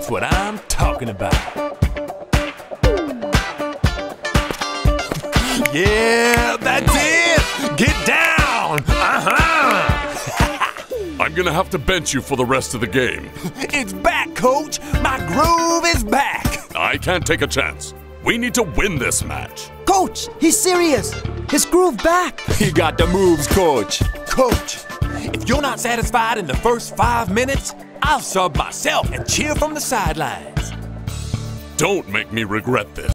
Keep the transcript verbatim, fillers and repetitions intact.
That's what I'm talking about. Yeah, that's it! Get down! Uh-huh! I'm gonna have to bench you for the rest of the game. It's back, coach! My groove is back! I can't take a chance. We need to win this match. Coach, he's serious. His groove back. You got the moves, coach. Coach, if you're not satisfied in the first five minutes, I'll sub myself and cheer from the sidelines. Don't make me regret this.